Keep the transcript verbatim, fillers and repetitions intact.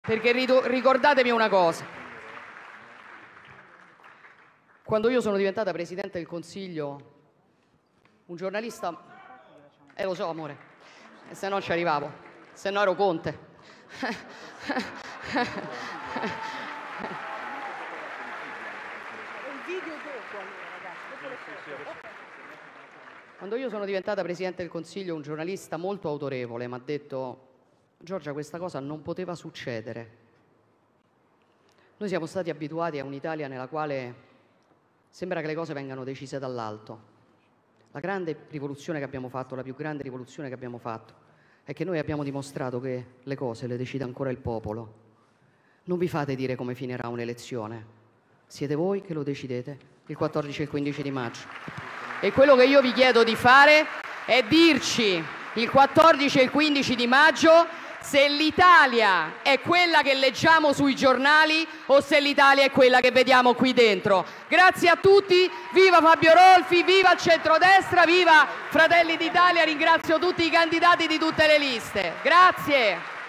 Perché ricordatemi una cosa. Quando io sono diventata Presidente del Consiglio, un giornalista... Eh lo so, amore, se no ci arrivavo, se no ero Conte. Quando io sono diventata Presidente del Consiglio, un giornalista molto autorevole mi ha detto: Giorgia, questa cosa non poteva succedere. Noi siamo stati abituati a un'Italia nella quale sembra che le cose vengano decise dall'alto. La grande rivoluzione che abbiamo fatto, la più grande rivoluzione che abbiamo fatto, è che noi abbiamo dimostrato che le cose le decide ancora il popolo. Non vi fate dire come finirà un'elezione. Siete voi che lo decidete il quattordici e il quindici di maggio. E quello che io vi chiedo di fare è dirci il quattordici e il quindici di maggio se l'Italia è quella che leggiamo sui giornali o se l'Italia è quella che vediamo qui dentro. Grazie a tutti, viva Fabio Rolfi, viva il centrodestra, viva Fratelli d'Italia, ringrazio tutti i candidati di tutte le liste. Grazie.